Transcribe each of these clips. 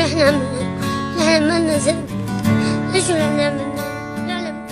احنا عملنا ذنب. ايش اللي احنا عملناه؟ لا لا.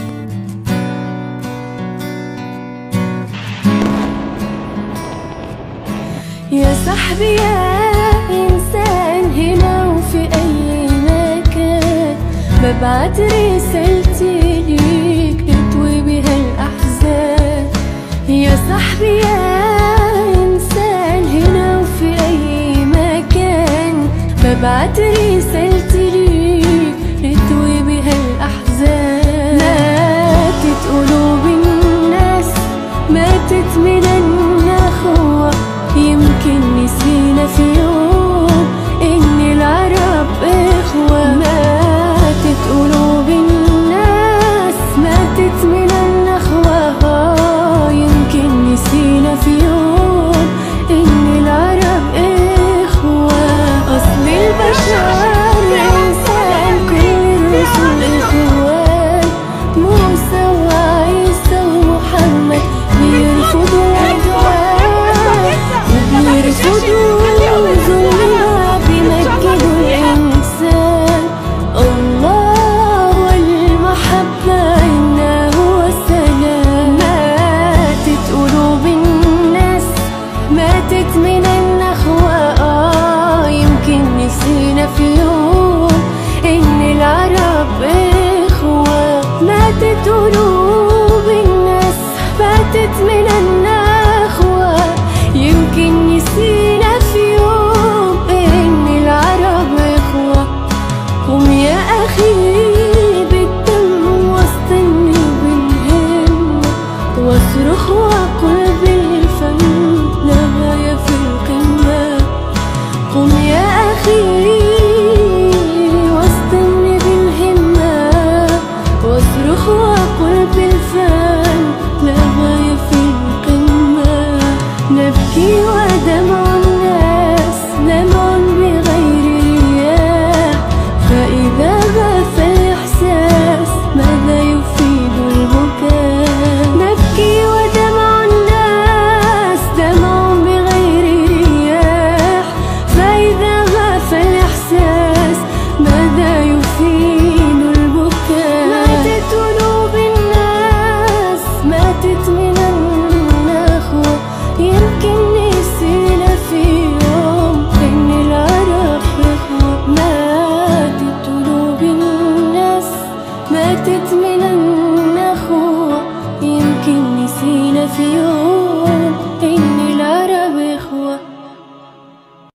يا صاحبي يا إنسان هنا وفي أي مكان، ببعت رسالتي ليك تطوي بها الأحزان. يا صاحبي يا إنسان هنا وفي أي مكان، ببعت رسالتي ليك تطوي بها الأحزان. ماتت قلوب الناس، ماتت من النخوة، يمكن نسينا في يوم إن العرب إخوة. ماتت قلوب الناس، ماتت من النخوة، يمكن نسينا في يوم إن العرب إخوة. أصل البشر إنسان، كل الرسل إخوان. موسى وعيسى ومحمد بيرفضوا بيرفضوا ظلمنا، بيمجدوا الإنسان. الله والمحبة إنه هو السلام. ماتت قلوب الناس، ماتت من النخوة، يمكن نسينا في يوم إن العرب إخوة. ماتت قلوب